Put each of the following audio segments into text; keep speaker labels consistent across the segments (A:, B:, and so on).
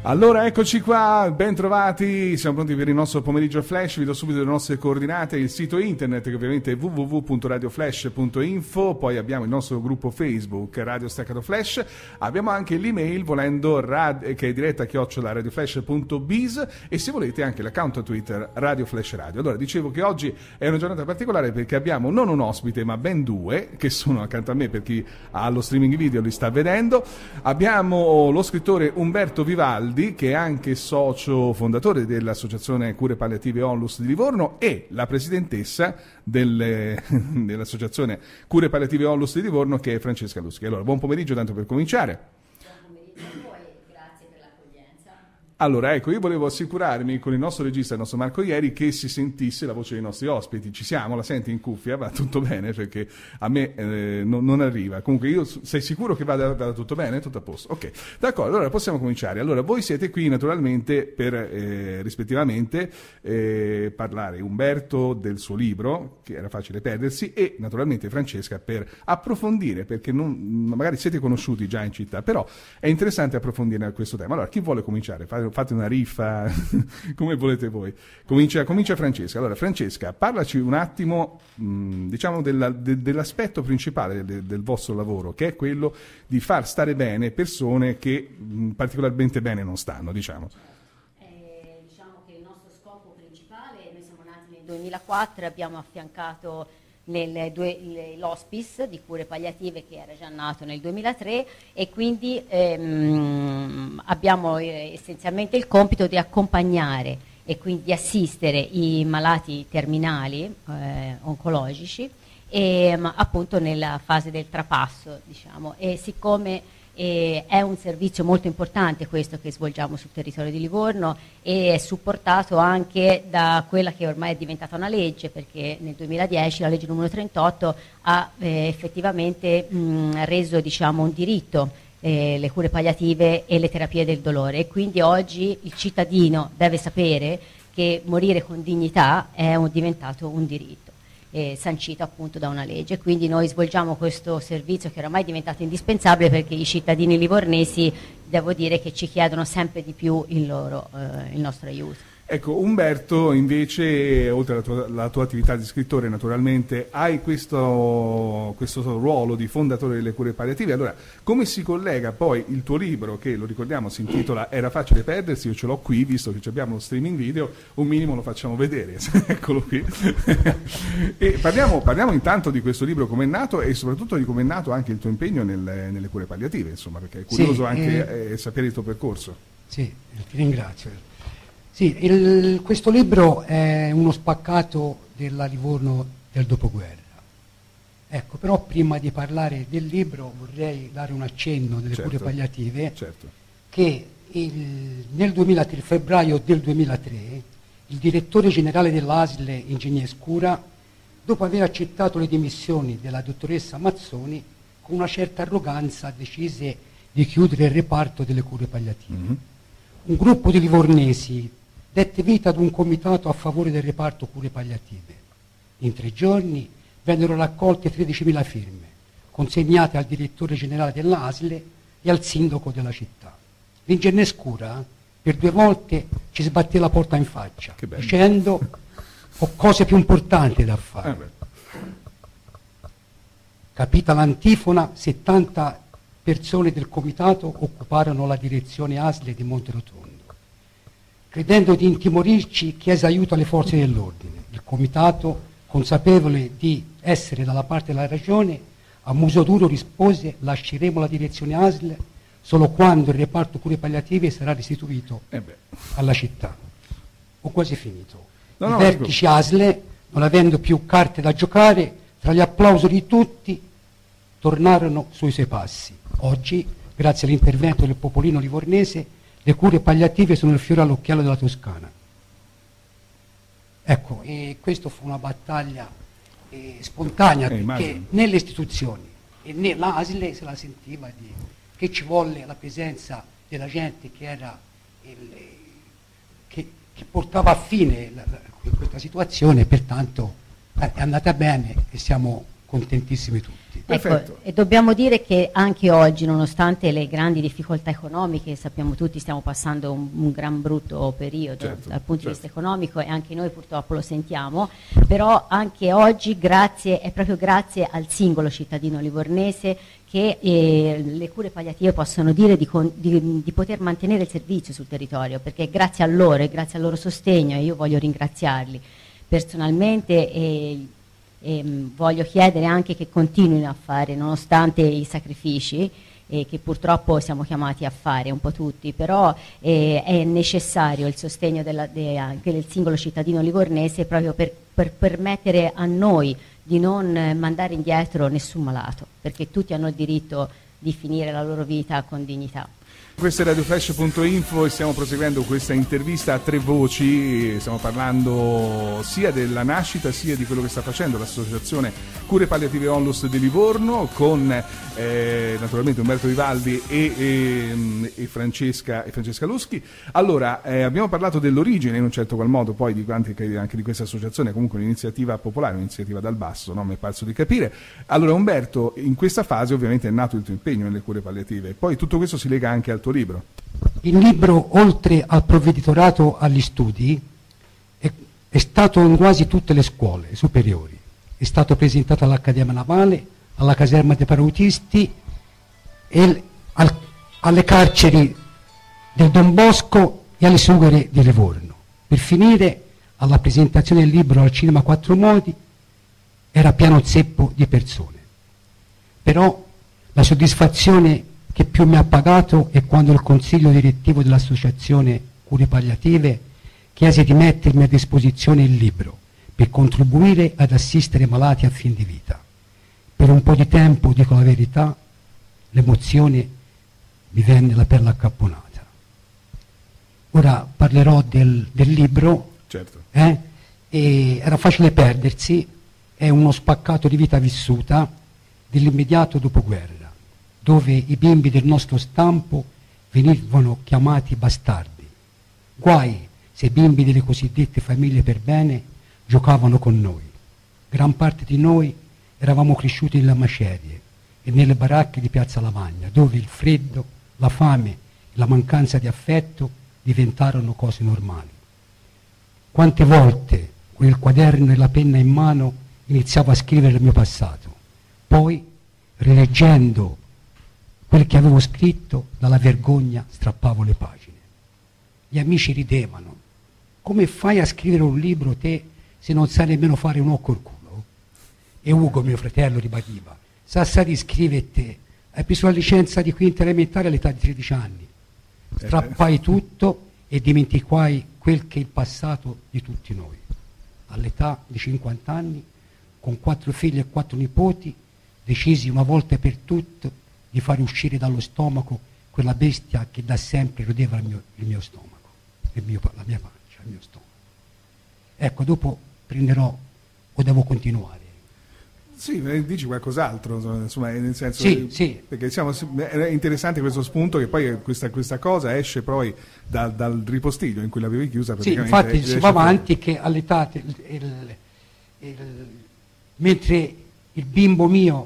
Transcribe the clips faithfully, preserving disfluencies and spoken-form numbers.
A: Allora eccoci qua, ben trovati, siamo pronti per il nostro pomeriggio flash. Vi do subito le nostre coordinate, il sito internet che ovviamente è w w w punto radio flash punto info, poi abbiamo il nostro gruppo Facebook Radio Staccato Flash, abbiamo anche l'email volendo rad, che è diretta chiocciola radioflash punto biz, e se volete anche l'account Twitter Radio Flash Radio. Allora dicevo che oggi è una giornata particolare perché abbiamo non un ospite ma ben due che sono accanto a me, per chi ha lo streaming video li sta vedendo. Abbiamo lo scrittore Umberto Vivaldi, che è anche socio fondatore dell'associazione Cure Palliative Onlus di Livorno, e la presidentessa delle, dell'associazione Cure Palliative Onlus di Livorno, che è Francesca Luschi. Allora, buon pomeriggio tanto per cominciare. Allora, ecco, io volevo assicurarmi con il nostro regista, il nostro Marco Ieri, che si sentisse la voce dei nostri ospiti. Ci siamo? La senti in cuffia? Va tutto bene? Perché a me eh, non, non arriva. Comunque, io sei sicuro che vada, vada tutto bene? Tutto a posto? Ok, d'accordo, allora possiamo cominciare. Allora, voi siete qui naturalmente per, eh, rispettivamente, eh, parlare Umberto del suo libro, che era facile perdersi, e naturalmente Francesca per approfondire, perché non, magari siete conosciuti già in città, però è interessante approfondire questo tema. Allora, chi vuole cominciare? Fate fate una riffa come volete voi. Comincia, comincia Francesca. Allora Francesca, parlaci un attimo mh, diciamo della, de, dell'aspetto principale de, del vostro lavoro, che è quello di far stare bene persone che mh, particolarmente bene non stanno, diciamo.
B: Eh, diciamo che il nostro scopo principale, noi siamo nati nel duemilaquattro e abbiamo affiancato nel due, l'hospice di cure palliative che era già nato nel duemilatré, e quindi ehm, abbiamo eh, essenzialmente il compito di accompagnare e quindi di assistere i malati terminali eh, oncologici e, appunto nella fase del trapasso, diciamo. E siccome E è un servizio molto importante questo che svolgiamo sul territorio di Livorno, e è supportato anche da quella che ormai è diventata una legge, perché nel duemiladieci la legge numero trentotto ha eh, effettivamente mh, reso, diciamo, un diritto eh, le cure palliative e le terapie del dolore, e quindi oggi il cittadino deve sapere che morire con dignità è un, diventato un diritto. Eh, sancito appunto da una legge. Quindi noi svolgiamo questo servizio che oramai è diventato indispensabile, perché i cittadini livornesi, devo dire, che ci chiedono sempre di più il, loro, eh, il nostro aiuto.
A: Ecco, Umberto, invece, oltre alla tua, alla tua attività di scrittore, naturalmente, hai questo, questo ruolo di fondatore delle cure palliative. Allora, come si collega poi il tuo libro, che lo ricordiamo si intitola Era facile perdersi? Io ce l'ho qui, visto che abbiamo lo streaming video, un minimo lo facciamo vedere, eccolo qui. E parliamo, parliamo intanto di questo libro, come è nato, e soprattutto di come è nato anche il tuo impegno nel, nelle cure palliative, insomma, perché è curioso sì, anche eh, sapere il tuo percorso.
C: Sì, ti ringrazio. Sì, il, questo libro è uno spaccato della Livorno del dopoguerra. Ecco, però prima di parlare del libro vorrei dare un accenno delle certo, cure palliative,
A: certo.
C: che il, nel duemilatré, febbraio del duemilatré, il direttore generale dell'A S L, ingegner Scura, dopo aver accettato le dimissioni della dottoressa Mazzoni, con una certa arroganza decise di chiudere il reparto delle cure palliative. Mm-hmm. Un gruppo di livornesi dette vita ad un comitato a favore del reparto cure palliative. In tre giorni vennero raccolte tredicimila firme, consegnate al direttore generale dell'A S L e al sindaco della città. L'ingegner Scura per due volte ci sbatté la porta in faccia, dicendo ho cose più importanti da fare. Eh Capita l'antifona, settanta persone del comitato occuparono la direzione A S L di Monterotondo. Credendo di intimorirci, chiese aiuto alle forze dell'ordine. Il comitato, consapevole di essere dalla parte della ragione, a muso duro rispose: lasceremo la direzione A S L solo quando il reparto cure palliative sarà restituito eh alla città. Ho quasi finito. No, I no, vertici A S L, non avendo più carte da giocare, tra gli applausi di tutti, tornarono sui suoi passi. Oggi, grazie all'intervento del popolino livornese, le cure palliative sono il fiore all'occhiello della Toscana. Ecco, e questa fu una battaglia eh, spontanea, eh, perché nelle istituzioni e nell'A S L se la sentiva di, che ci volle la presenza della gente che, era il, che, che portava a fine la, la, questa situazione, pertanto eh, è andata bene e siamo contentissimi tutti.
B: Ecco, e dobbiamo dire che anche oggi, nonostante le grandi difficoltà economiche, sappiamo tutti stiamo passando un, un gran brutto periodo, certo, dal punto certo. di vista economico, e anche noi purtroppo lo sentiamo, però anche oggi grazie, è proprio grazie al singolo cittadino livornese che eh, le cure palliative possono dire di, con, di, di poter mantenere il servizio sul territorio, perché grazie a loro e grazie al loro sostegno, e io voglio ringraziarli personalmente, e E, mh, voglio chiedere anche che continuino a fare, nonostante i sacrifici eh, che purtroppo siamo chiamati a fare un po' tutti, però eh, è necessario il sostegno della, de, anche del singolo cittadino livornese, proprio per, per permettere a noi di non eh, mandare indietro nessun malato, perché tutti hanno il diritto di finire la loro vita con dignità.
A: Questo è Radio Flash punto info e stiamo proseguendo questa intervista a tre voci. Stiamo parlando sia della nascita sia di quello che sta facendo l'associazione Cure Palliative Onlus di Livorno con eh, naturalmente Umberto Vivaldi e, e, e, Francesca, e Francesca Luschi. Allora, eh, abbiamo parlato dell'origine in un certo qual modo poi di, anche, anche di questa associazione, comunque un'iniziativa popolare, un'iniziativa dal basso, no? Mi è parso di capire. Allora Umberto, in questa fase ovviamente è nato il tuo impegno nelle cure palliative, poi tutto questo si lega anche al tuo libro.
C: Il libro, oltre al provveditorato agli studi, è, è stato in quasi tutte le scuole superiori. È stato presentato all'Accademia Navale, alla caserma dei parutisti e al, alle carceri del Don Bosco e alle sughere di Livorno. Per finire, alla presentazione del libro al Cinema Quattro Modi era pieno zeppo di persone. Però la soddisfazione che più mi ha pagato è quando il consiglio direttivo dell'associazione Cure Palliative chiese di mettermi a disposizione il libro per contribuire ad assistere malati a fin di vita. Per un po' di tempo, dico la verità, l'emozione mi venne la perla accapponata. Ora parlerò del, del libro,
A: certo.
C: eh? E era facile perdersi, è uno spaccato di vita vissuta dell'immediato dopoguerra, dove i bimbi del nostro stampo venivano chiamati bastardi. Guai se i bimbi delle cosiddette famiglie per bene giocavano con noi. Gran parte di noi eravamo cresciuti nelle macerie e nelle baracche di Piazza Lavagna, dove il freddo, la fame e la mancanza di affetto diventarono cose normali. Quante volte con il quaderno e la penna in mano iniziavo a scrivere il mio passato, poi rileggendo quel che avevo scritto, dalla vergogna strappavo le pagine. Gli amici ridevano. Come fai a scrivere un libro te se non sai nemmeno fare un occo al culo? E Ugo, mio fratello, ribadiva. Sassari scrive te, hai preso la licenza di quinta elementare all'età di tredici anni. Strappai tutto e dimenticai quel che è il passato di tutti noi. All'età di cinquanta anni, con quattro figli e quattro nipoti, decisi una volta per tutte di fare uscire dallo stomaco quella bestia che da sempre rodeva il mio, il mio stomaco, il mio, la mia pancia, il mio stomaco. Ecco, dopo prenderò o devo continuare?
A: Sì, dici qualcos'altro, insomma, nel senso
C: sì,
A: che,
C: sì.
A: Perché diciamo, è interessante questo spunto che poi questa, questa cosa esce poi da, dal ripostiglio in cui l'avevi chiusa praticamente.
C: Sì, infatti si va avanti che all'età, il, il, il, mentre il bimbo mio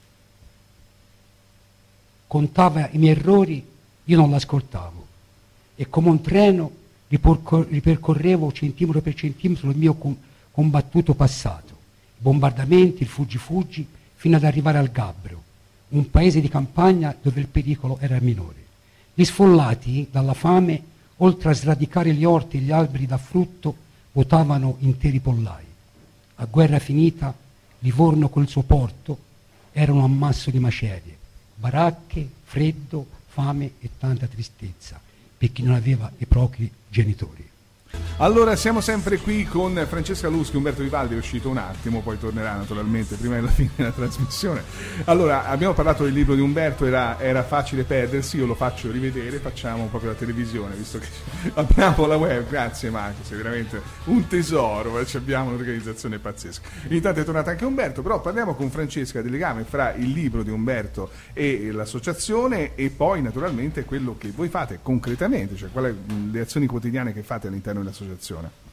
C: contava i miei errori, io non l'ascoltavo e come un treno ripercorrevo centimetro per centimetro il mio combattuto passato, i bombardamenti, il fuggi-fuggi, fino ad arrivare al Gabbro, un paese di campagna dove il pericolo era minore. Gli sfollati dalla fame, oltre a sradicare gli orti e gli alberi da frutto, votavano interi pollai. A guerra finita, Livorno col suo porto era un ammasso di macerie, baracche, freddo, fame e tanta tristezza per chi non aveva i propri genitori.
A: Allora siamo sempre qui con Francesca Luschi. Umberto Vivaldi è uscito un attimo, poi tornerà naturalmente prima della fine della trasmissione. Allora abbiamo parlato del libro di Umberto, era, era facile perdersi, io lo faccio rivedere, facciamo proprio la televisione visto che abbiamo la web. Grazie Marco, sei veramente un tesoro, abbiamo un'organizzazione pazzesca. Intanto è tornato anche Umberto, però parliamo con Francesca del legame fra il libro di Umberto e l'associazione e poi naturalmente quello che voi fate concretamente, cioè quali le azioni quotidiane che fate all'interno dell'associazione.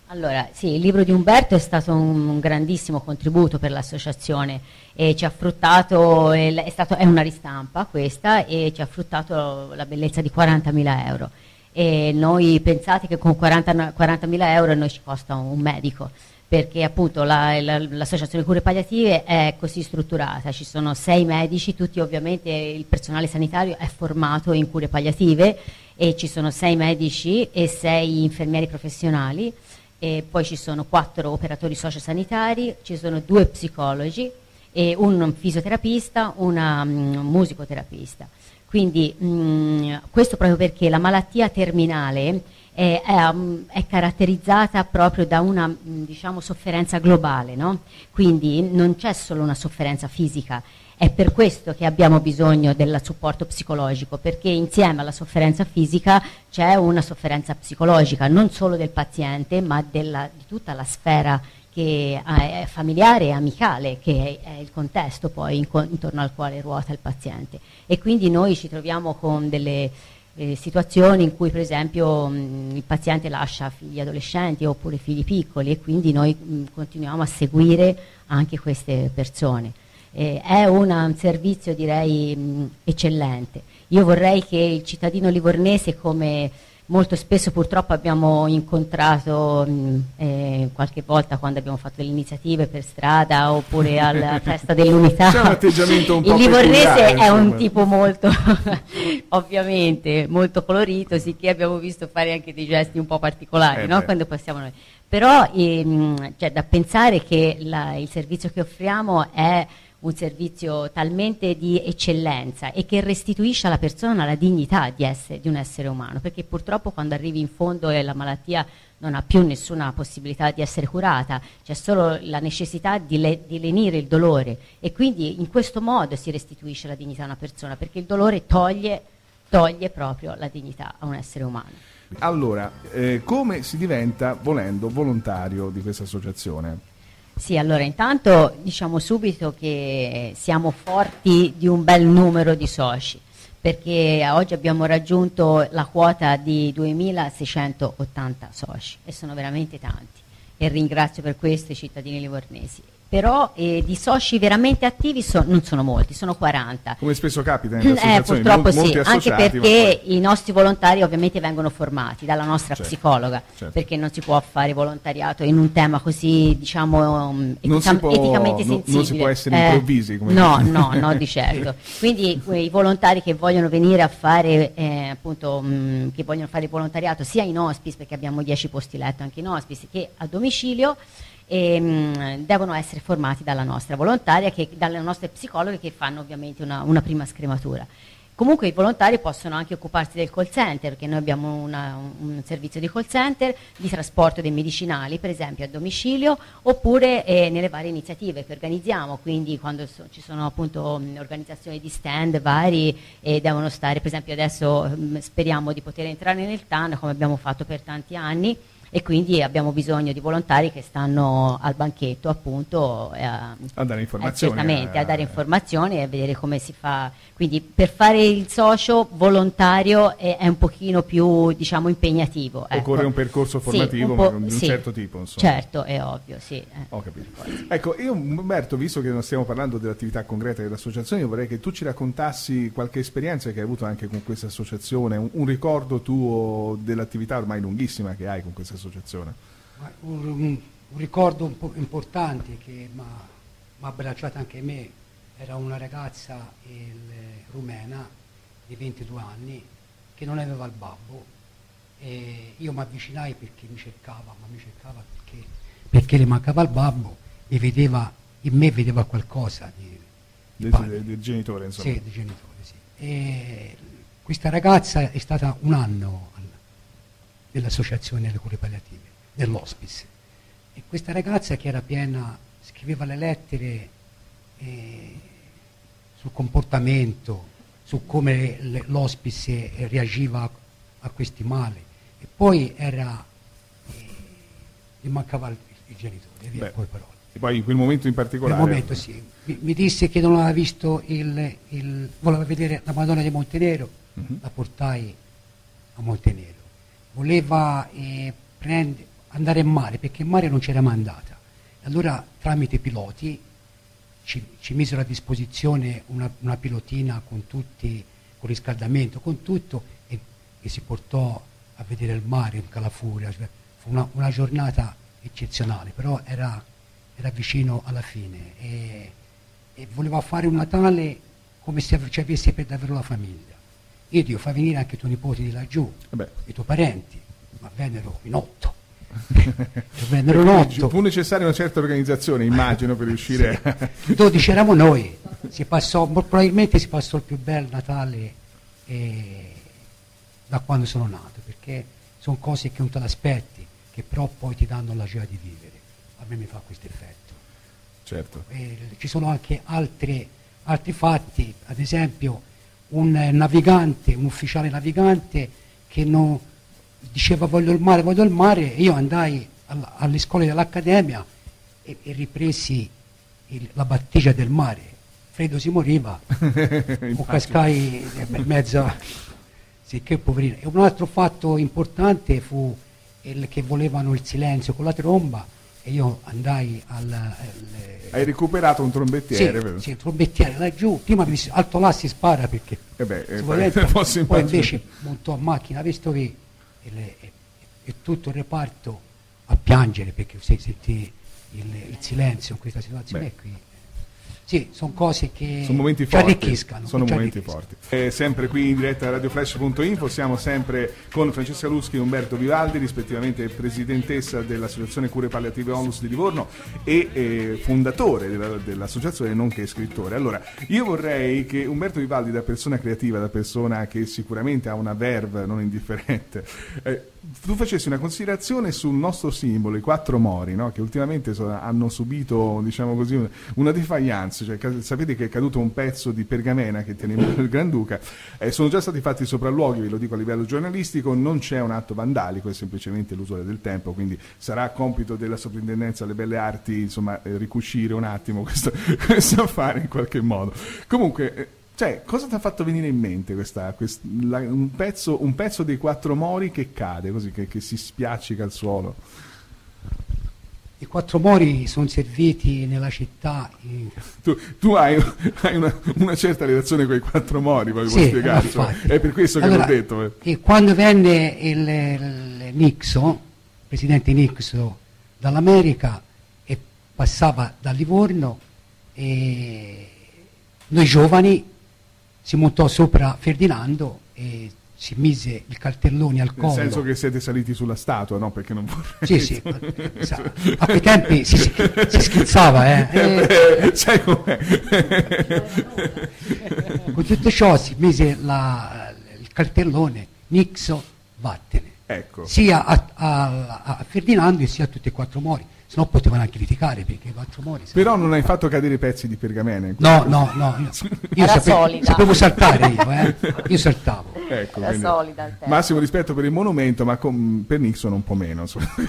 B: Allora, sì, il libro di Umberto è stato un, un grandissimo contributo per l'associazione e ci ha fruttato, è, stato, è una ristampa questa, e ci ha fruttato la bellezza di quarantamila euro. E noi pensate che con quarantamila euro a noi ci costa un medico, perché appunto la, la, l'associazione cure palliative è così strutturata, ci sono sei medici, tutti ovviamente il personale sanitario è formato in cure palliative, e ci sono sei medici e sei infermieri professionali, e poi ci sono quattro operatori sociosanitari, ci sono due psicologi e un fisioterapista, una um, musicoterapista. Quindi mh, questo proprio perché la malattia terminale è, è, um, è caratterizzata proprio da una mh, diciamo, sofferenza globale, no? Quindi non c'è solo una sofferenza fisica. È per questo che abbiamo bisogno del supporto psicologico, perché insieme alla sofferenza fisica c'è una sofferenza psicologica, non solo del paziente, ma della, di tutta la sfera che è familiare e amicale, che è, è il contesto poi in, intorno al quale ruota il paziente. E quindi noi ci troviamo con delle eh, situazioni in cui per esempio mh, il paziente lascia figli adolescenti oppure figli piccoli, e quindi noi mh, continuiamo a seguire anche queste persone. Eh, è una, un servizio direi mh, eccellente. Io vorrei che il cittadino livornese, come molto spesso purtroppo abbiamo incontrato mh, eh, qualche volta quando abbiamo fatto delle iniziative per strada oppure alla festa dell'unità,
A: c'è un atteggiamento un po'
B: il livornese
A: peculiare,
B: è un
A: insomma.
B: tipo molto ovviamente molto colorito, sicché abbiamo visto fare anche dei gesti un po' particolari,
A: eh
B: no? Quando passiamo noi. Però ehm, c'è da pensare che la, il servizio che offriamo è un servizio talmente di eccellenza e che restituisce alla persona la dignità di, essere, di un essere umano, perché purtroppo quando arrivi in fondo e la malattia non ha più nessuna possibilità di essere curata, c'è solo la necessità di, le, di lenire il dolore, e quindi in questo modo si restituisce la dignità a una persona, perché il dolore toglie, toglie proprio la dignità a un essere umano.
A: Allora, eh, come si diventa, volendo, volontario di questa associazione?
B: Sì, allora intanto diciamo subito che siamo forti di un bel numero di soci, perché oggi abbiamo raggiunto la quota di duemilaseicentottanta soci, e sono veramente tanti, e ringrazio per questo i cittadini livornesi. Però eh, di soci veramente attivi so, non sono molti, sono quaranta.
A: Come spesso capita nelle associazioni,
B: eh, purtroppo
A: mol-
B: sì,
A: molti
B: anche
A: associati,
B: perché i nostri volontari ovviamente vengono formati dalla nostra
A: certo,
B: psicologa,
A: certo.
B: Perché non si può fare volontariato in un tema così, diciamo,
A: non
B: etica-
A: si può,
B: eticamente
A: no,
B: sensibile.
A: non si può essere
B: eh,
A: improvvisi, come
B: no,
A: dice.
B: no, no, di certo. Quindi eh, i volontari che vogliono venire a fare eh, appunto mh, che vogliono fare il volontariato sia in hospice, perché abbiamo dieci posti letto anche in hospice, che a domicilio, E, mh, devono essere formati dalla nostra volontaria, che, dalle nostre psicologhe, che fanno ovviamente una, una prima scrematura. Comunque i volontari possono anche occuparsi del call center, perché noi abbiamo una, un, un servizio di call center, di trasporto dei medicinali, per esempio a domicilio, oppure eh, nelle varie iniziative che organizziamo, quindi quando so, ci sono appunto mh, organizzazioni di stand vari, e devono stare, per esempio adesso mh, speriamo di poter entrare nel T A N come abbiamo fatto per tanti anni, e quindi abbiamo bisogno di volontari che stanno al banchetto appunto eh,
A: a dare informazioni,
B: eh, certamente,
A: eh,
B: a dare informazioni e a vedere come si fa. Quindi per fare il socio volontario è, è un pochino più, diciamo, impegnativo.
A: Occorre
B: ecco.
A: un percorso formativo,
B: sì, un po',
A: ma di un
B: sì,
A: certo tipo, insomma.
B: Certo, è ovvio, sì. Eh.
A: Ho capito. Ecco, io Umberto, visto che non stiamo parlando dell'attività concreta dell'associazione, io vorrei che tu ci raccontassi qualche esperienza che hai avuto anche con questa associazione, un, un ricordo tuo dell'attività ormai lunghissima che hai con questa associazione.
C: Un, un, un ricordo un po' importante che mi ha abbracciato anche me, era una ragazza il, rumena di ventidue anni che non aveva il babbo, e io mi avvicinai perché mi cercava, ma mi cercava perché, perché le mancava il babbo, e vedeva, in me vedeva qualcosa di, di
A: del, del, del genitore, insomma.
C: Sì, del genitore, sì. E questa ragazza è stata un anno nell'associazione delle cure palliative, dell'hospice, e questa ragazza, che era piena, scriveva le lettere eh, sul comportamento, su come le, l'hospice reagiva a, a questi mali, e poi era eh, gli mancava il, il genitore, via, poi parole.
A: E poi in quel momento in particolare?
C: In quel momento sì, mi, mi disse che non aveva visto il, il voleva vedere la Madonna di Montenero, uh-huh. La portai a Montenero, voleva eh, prendere, andare in mare, perché in mare non c'era mai andata. Allora tramite i piloti ci, ci misero a disposizione una, una pilotina con tutti, con riscaldamento, con tutto, e, e si portò a vedere il mare in Calafuria. Fu una, una giornata eccezionale, però era, era vicino alla fine e, e voleva fare un Natale come se ci avesse per davvero la famiglia. Io dico, fa venire anche i tuoi nipoti di laggiù,
A: Vabbè.
C: i tuoi parenti, ma vennero in otto. vennero in otto.
A: Fu necessaria una certa organizzazione, immagino, per riuscire
C: sì.
A: a...
C: dodici eravamo noi, si passò, probabilmente si passò il più bel Natale eh, da quando sono nato, perché sono cose che non te l'aspetti, che però poi ti danno la gioia di vivere. A me mi fa questo effetto.
A: Certo.
C: Eh, ci sono anche altre, altri fatti, ad esempio un navigante, un ufficiale navigante che non diceva voglio il mare, voglio il mare, e io andai alla, alle scuole dell'accademia e, e ripresi il, la battigia del mare. Freddo si moriva, o cascai in mezzo, sì, che poverino. E un altro fatto importante fu il, che volevano il silenzio con la tromba, e io andai al... al
A: Hai recuperato un trombettiere?
C: Sì,
A: vero?
C: sì, un trombettiere laggiù, prima mi disse alto là si spara perché
A: eh beh, eh,
C: poi,
A: posso
C: poi invece montò a macchina, visto che e, le, e, e tutto il reparto a piangere perché se senti il, il silenzio in questa situazione
A: beh.
C: qui. Sì, sono cose che
A: sono momenti
C: ci
A: forti,
C: arricchiscano.
A: sono
C: ci
A: momenti
C: arricchiscano.
A: forti. Eh, sempre qui in diretta a radioflash punto info, siamo sempre con Francesca Luschi e Umberto Vivaldi, rispettivamente presidentessa dell'Associazione Cure Palliative Onlus di Livorno e eh, fondatore della, dell'associazione, nonché scrittore. Allora, io vorrei che Umberto Vivaldi, da persona creativa, da persona che sicuramente ha una verve non indifferente, eh, tu facessi una considerazione sul nostro simbolo, i quattro mori, no? Che ultimamente sono, hanno subito, diciamo così, una defiance, cioè, sapete che è caduto un pezzo di pergamena che teneva il Granduca, eh, sono già stati fatti sopralluoghi, ve lo dico a livello giornalistico, non c'è un atto vandalico, è semplicemente l'usura del tempo, quindi sarà compito della soprintendenza alle belle arti, insomma, eh, ricucire un attimo questo, questo affare in qualche modo. Comunque... Eh, Cioè, cosa ti ha fatto venire in mente questa, quest, la, un, pezzo, un pezzo dei quattro mori che cade, così, che, che si spiaccica al suolo?
C: I quattro mori sono serviti nella città. In...
A: Tu, tu hai, hai una, una certa relazione con i quattro mori, poi
C: sì,
A: puoi spiegare, cioè, è per questo che
C: allora,
A: l'ho detto. Eh.
C: E quando venne il, il Nixon, il presidente Nixon dall'America, e passava da Livorno, e noi giovani si montò sopra Ferdinando e si mise il cartellone al collo.
A: Nel senso che siete saliti sulla statua, no? Perché non vorrei...
C: Sì, sì, a quei tempi si, si schizzava, eh.
A: eh sai com'è?
C: Con tutto ciò si mise la, il cartellone Nixon vattene,
A: ecco.
C: Sia a, a, a Ferdinando e sia a tutti e quattro mori. Se no potevano anche litigare perché i quattro mori.
A: Però non hai fatto cadere pezzi di pergamena?
C: No, no, no. Io, io sapevo, sapevo saltare io, eh. Io saltavo.
A: Ecco,
B: era solida il tempo.
A: Massimo rispetto per il monumento, ma con, per Nixon un po' meno.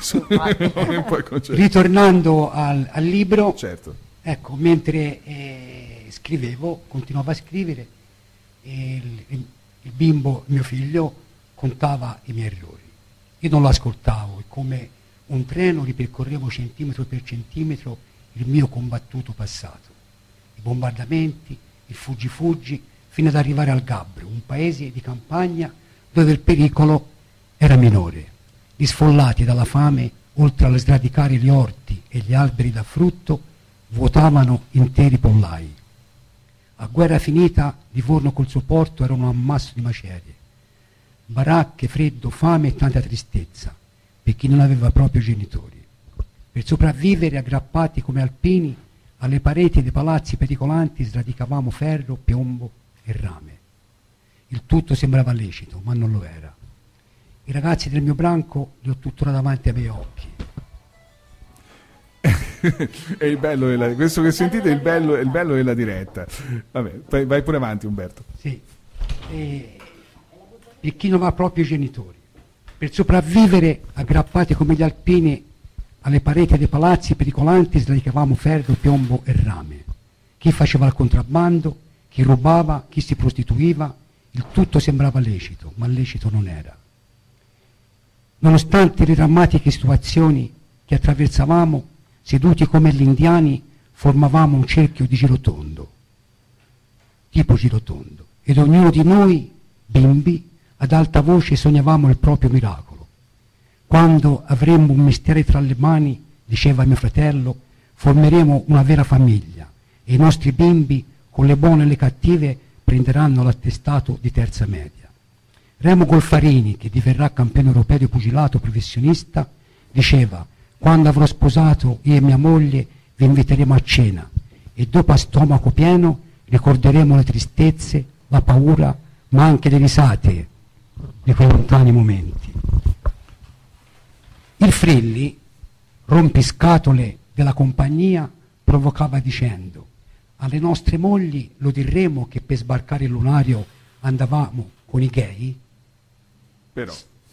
C: Ritornando al, al libro,
A: certo.
C: Ecco, mentre eh, scrivevo, continuavo a scrivere, e il, il, il bimbo, mio figlio, contava i miei errori. Io non lo ascoltavo, è come un treno ripercorrevo centimetro per centimetro il mio combattuto passato, i bombardamenti, il fuggi-fuggi, fino ad arrivare al Gabbro, un paese di campagna dove il pericolo era minore. Gli sfollati dalla fame, oltre a sradicare gli orti e gli alberi da frutto, vuotavano interi pollai. A guerra finita, Livorno col suo porto era un ammasso di macerie. Baracche, freddo, fame e tanta tristezza per chi non aveva proprio genitori. Per sopravvivere aggrappati come alpini alle pareti dei palazzi pericolanti sradicavamo ferro, piombo e rame. Il tutto sembrava lecito, ma non lo era. I ragazzi del mio branco li ho tuttora davanti ai miei occhi.
A: È il bello della, questo che sentite è il bello, è il bello della diretta. Vabbè, vai, vai pure avanti, Umberto.
C: Sì. E per chi non aveva proprio genitori. Per sopravvivere aggrappati come gli alpini alle pareti dei palazzi pericolanti sradicavamo ferro, piombo e rame. Chi faceva il contrabbando, chi rubava, chi si prostituiva, il tutto sembrava lecito, ma lecito non era. Nonostante le drammatiche situazioni che attraversavamo, seduti come gli indiani, formavamo un cerchio di girotondo, tipo girotondo, ed ognuno di noi, bimbi, ad alta voce sognavamo il proprio miracolo. Quando avremmo un mestiere tra le mani, diceva mio fratello, formeremo una vera famiglia e i nostri bimbi, con le buone e le cattive, prenderanno l'attestato di terza media. Remo Golfarini, che diverrà campione europeo di pugilato professionista, diceva: quando avrò sposato io e mia moglie vi inviteremo a cena e dopo a stomaco pieno ricorderemo le tristezze, la paura, ma anche le risate di quei lontani momenti. Il Frilli, rompiscatole della compagnia, provocava dicendo: alle nostre mogli lo diremo che per sbarcare il lunario andavamo con i gay?
A: Però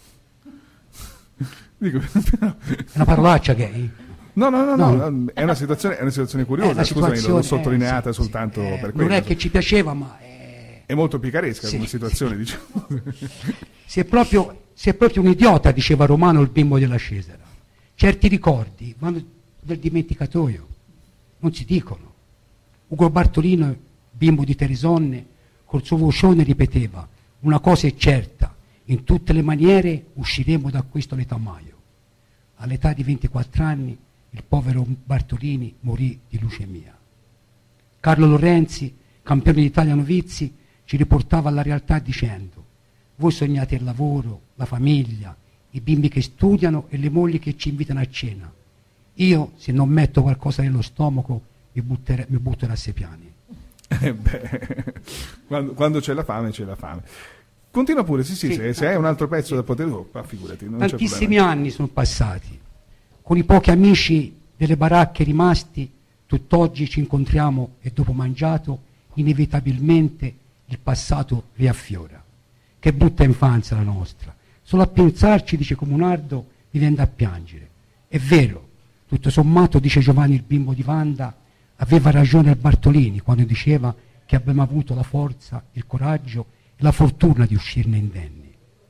A: dico,
C: è una parolaccia gay?
A: No, no, no, no,
C: no.
A: È, una situazione, è una situazione curiosa,
C: una
A: scusami, l'ho
C: situazione,
A: sottolineata
C: eh, sì,
A: soltanto
C: sì, eh,
A: per quello.
C: non è che ci piaceva, ma è,
A: è molto picaresca
C: sì,
A: come situazione,
C: sì.
A: diciamo.
C: Si è, proprio, si è proprio un idiota, diceva Romano, il bimbo della Cesara. Certi ricordi vanno del dimenticatoio, non si dicono. Ugo Bartolino, bimbo di Teresonne, col suo vocione ripeteva: una cosa è certa, in tutte le maniere usciremo da questo letamaio. All'età di ventiquattro anni il povero Bartolini morì di leucemia. Carlo Lorenzi, campione d'Italia novizi, ci riportava alla realtà dicendo: voi sognate il lavoro, la famiglia, i bimbi che studiano e le mogli che ci invitano a cena. Io, se non metto qualcosa nello stomaco, mi, buttere, mi butto da sei piani.
A: Eh beh, quando, quando c'è la fame, c'è la fame. Continua pure, sì, sì, sì se, se hai un altro pezzo sì. da poter... Oh, figurati, non
C: tantissimi anni sono passati. Con i pochi amici delle baracche rimasti, tutt'oggi ci incontriamo e dopo mangiato, inevitabilmente il passato riaffiora. Che brutta infanzia la nostra. Solo a pensarci, dice Comunardo, mi viene da piangere. È vero, tutto sommato, dice Giovanni il bimbo di Vanda, aveva ragione il Bartolini quando diceva che abbiamo avuto la forza, il coraggio e la fortuna di uscirne indenni.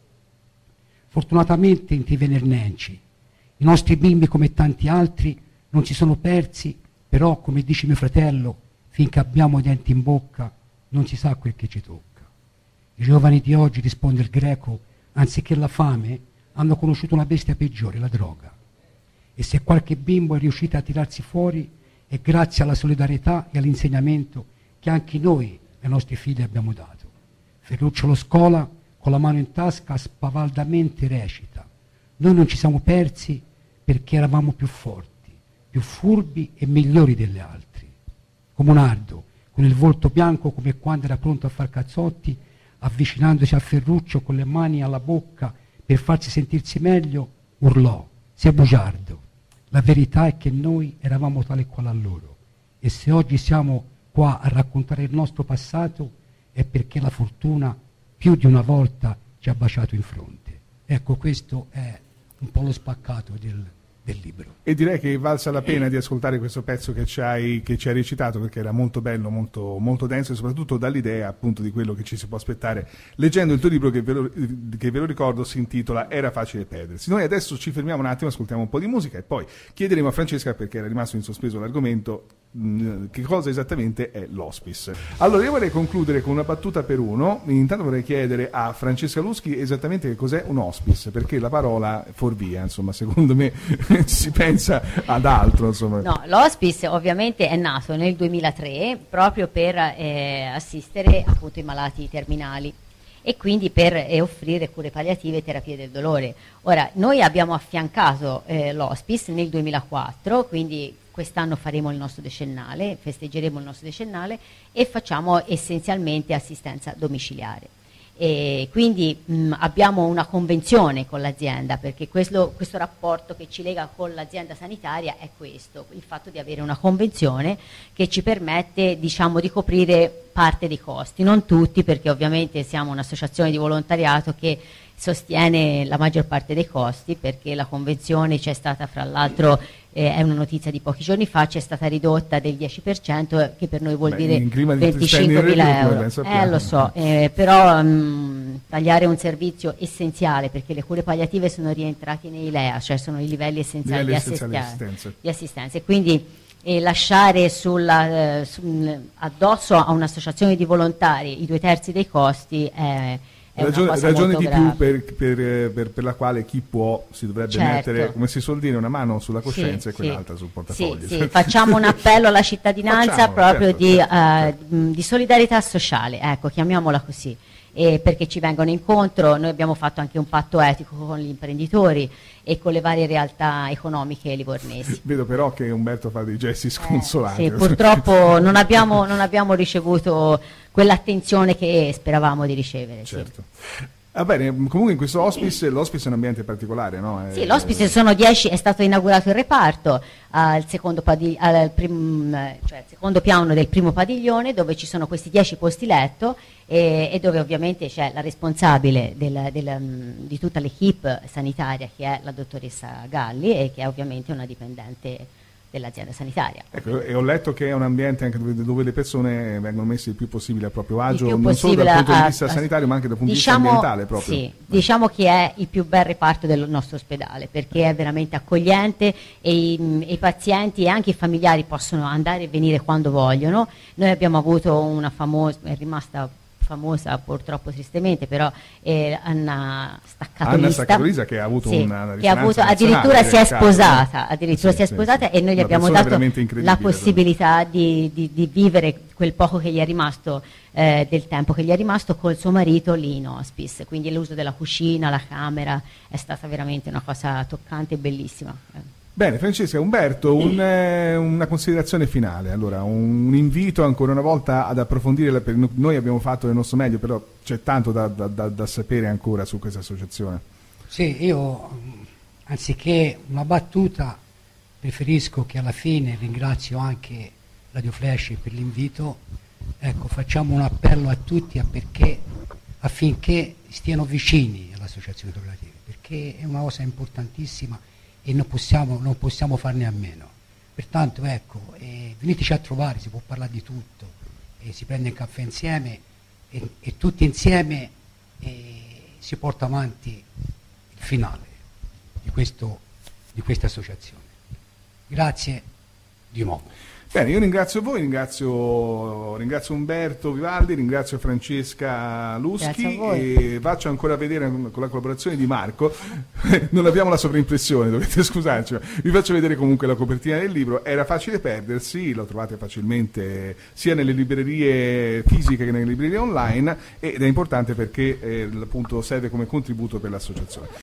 C: Fortunatamente in Tivernenci i nostri bimbi, come tanti altri, non si sono persi, però, come dice mio fratello, finché abbiamo i denti in bocca non si sa quel che ci tocca. I giovani di oggi, risponde il Greco, anziché la fame, hanno conosciuto una bestia peggiore, la droga. E se qualche bimbo è riuscito a tirarsi fuori è grazie alla solidarietà e all'insegnamento che anche noi ai nostri figli abbiamo dato. Ferruccio Lo Scola, con la mano in tasca, spavaldamente recita: noi non ci siamo persi perché eravamo più forti, più furbi e migliori degli altri. Comunardo, con il volto bianco come quando era pronto a far cazzotti, avvicinandosi a Ferruccio con le mani alla bocca per farsi sentirsi meglio, urlò: sei bugiardo, la verità è che noi eravamo tale e quale a loro, e se oggi siamo qua a raccontare il nostro passato è perché la fortuna più di una volta ci ha baciato in fronte. Ecco, questo è un po' lo spaccato del, del libro.
A: E direi che valsa la pena di ascoltare questo pezzo che ci hai, che ci hai recitato, perché era molto bello, molto, molto denso, e soprattutto dall'idea appunto di quello che ci si può aspettare leggendo il tuo libro, che ve lo, che ve lo ricordo si intitola Era facile perdersi. Noi adesso ci fermiamo un attimo, ascoltiamo un po' di musica e poi chiederemo a Francesca, perché era rimasto in sospeso l'argomento, che cosa esattamente è l'hospice. Allora io vorrei concludere con una battuta per uno. Intanto vorrei chiedere a Francesca Luschi esattamente che cos'è un hospice, perché la parola fuorvia, insomma, secondo me si pensa ad altro, insomma.
B: No, l'hospice ovviamente è nato nel duemilatré proprio per eh, assistere appunto i malati terminali e quindi per eh, offrire cure palliative e terapie del dolore. Ora, noi abbiamo affiancato eh, l'hospice nel duemilaquattro, quindi quest'anno faremo il nostro decennale, festeggeremo il nostro decennale e facciamo essenzialmente assistenza domiciliare. E quindi mh, abbiamo una convenzione con l'azienda, perché questo, questo rapporto che ci lega con l'azienda sanitaria è questo, il fatto di avere una convenzione che ci permette, diciamo, di coprire parte dei costi, non tutti, perché ovviamente siamo un'associazione di volontariato che sostiene la maggior parte dei costi, perché la convenzione c'è stata fra l'altro eh, è una notizia di pochi giorni fa, c'è stata ridotta del dieci per cento, che per noi vuol
A: Beh,
B: dire
A: di
B: venticinquemila euro. Eh, lo so, eh, però mh, tagliare un servizio essenziale, perché le cure palliative sono rientrati nei L E A, cioè sono i livelli essenziali,
A: livelli
B: di,
A: essenziali
B: assistenza,
A: di assistenza.
B: di assistenza. E quindi e lasciare sulla, eh, su, addosso a un'associazione di volontari i due terzi dei costi è, è
A: ragione,
B: una cosa
A: ragione
B: molto
A: di
B: grave.
A: più per, per, per, per la quale chi può si dovrebbe
B: Certo.
A: mettere, come si suol dire, una mano sulla coscienza
B: Sì,
A: e quell'altra
B: sì.
A: sul portafoglio.
B: Sì, sì. Facciamo un appello alla cittadinanza
A: Facciamolo,
B: proprio
A: certo,
B: di,
A: certo, certo.
B: uh, di solidarietà sociale, ecco, chiamiamola così. E perché ci vengono incontro, noi abbiamo fatto anche un patto etico con gli imprenditori e con le varie realtà economiche livornesi.
A: Vedo però che Umberto fa dei gesti sconsolati.
B: Eh, sì, purtroppo non abbiamo, non abbiamo ricevuto quell'attenzione che speravamo di ricevere.
A: Certo. Sì. Va bene, comunque in questo hospice, l'hospice è un ambiente particolare, no? È,
B: sì, l'hospice sono dieci, è stato inaugurato il reparto al secondo, padig- al prim- cioè al secondo piano del primo padiglione, dove ci sono questi dieci posti letto e, e dove ovviamente c'è la responsabile del, del, di tutta l'equipe sanitaria, che è la dottoressa Galli, e che è ovviamente una dipendente dell'azienda sanitaria.
A: Ecco, e ho letto che è un ambiente anche dove, dove le persone vengono messe il più possibile a proprio agio,
B: non
A: solo dal punto
B: a,
A: di vista
B: a,
A: sanitario, ma anche dal punto
B: diciamo,
A: di vista ambientale proprio.
B: Sì, diciamo che è il più bel reparto del nostro ospedale, perché è veramente accogliente e i, e i pazienti e anche i familiari possono andare e venire quando vogliono. Noi abbiamo avuto una famosa, è rimasta famosa purtroppo tristemente, però eh, Anna
A: Staccato
B: Staccato
A: che ha avuto
B: sì,
A: una
B: che ha avuto addirittura si è sposata, addirittura sì, si è sposata sì, e noi gli abbiamo dato la possibilità di, di, di vivere quel poco che gli è rimasto eh, del tempo che gli è rimasto col suo marito lì in hospice, quindi l'uso della cucina, la camera è stata veramente una cosa toccante e bellissima.
A: Bene, Francesca, Umberto, un, eh, una considerazione finale, allora un, un invito ancora una volta ad approfondire, la, per, noi abbiamo fatto il nostro meglio, però c'è tanto da, da, da, da sapere ancora su questa associazione.
C: Sì, io anziché una battuta preferisco che alla fine ringrazio anche Radio Flash per l'invito, ecco, facciamo un appello a tutti a perché, affinché stiano vicini all'associazione cooperativa, perché è una cosa importantissima e non possiamo, non possiamo farne a meno. Pertanto ecco, eh, veniteci a trovare, si può parlare di tutto, e si prende un caffè insieme e, e tutti insieme eh, si porta avanti il finale di, questo, di questa associazione. Grazie di nuovo.
A: Bene, io ringrazio voi, ringrazio, ringrazio Umberto Vivaldi, ringrazio Francesca Luschi e faccio ancora vedere con la collaborazione di Marco, non abbiamo la sovraimpressione, dovete scusarci, vi faccio vedere comunque la copertina del libro, Era facile perdersi, lo trovate facilmente sia nelle librerie fisiche che nelle librerie online ed è importante perché eh, appunto serve come contributo per l'associazione.